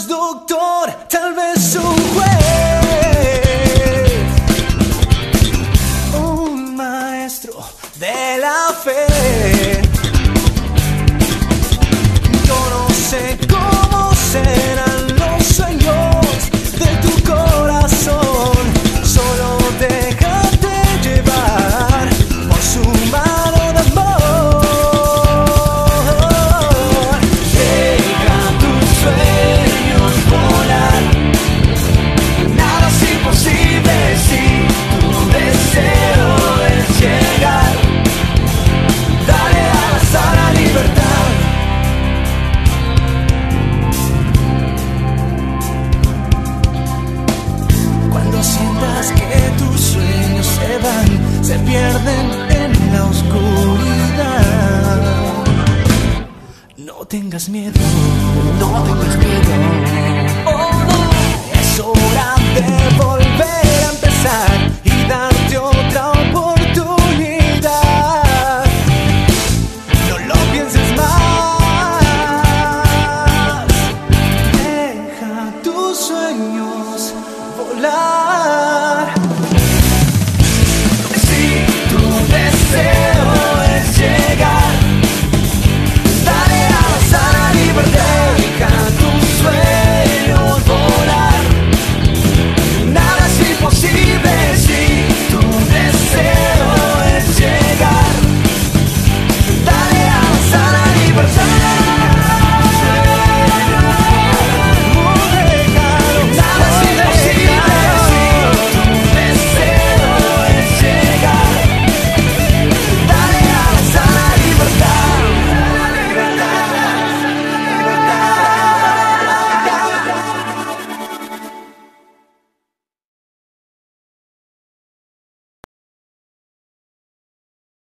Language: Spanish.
doctor, tal vez un juez, un maestro de la fe. Yo no sé cómo serán los sueños de tu corazón, solo déjate llevar por su mano de amor. Deja tus sueños volar, nada es imposible si tu deseo es llegar. Dale alas a la libertad. Sientas que tus sueños se van, se pierden en la oscuridad. No tengas miedo.